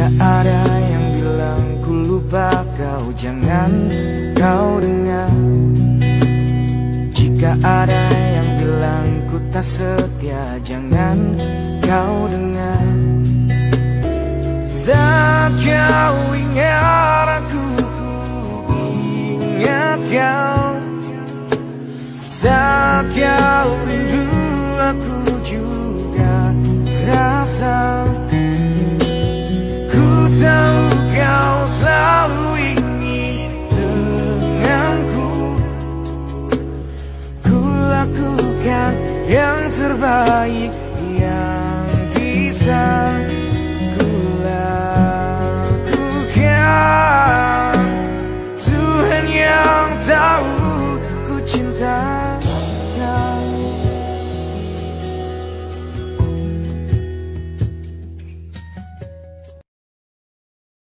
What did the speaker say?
Jika ada yang bilang ku lupa kau, jangan kau dengar. Jika ada yang bilang ku tak setia, jangan kau dengar. Saat kau ingat aku, ku ingat kau. Saat kau rindu, aku juga rasa. Ku tahu kau selalu ingin denganku. Ku lakukan yang terbaik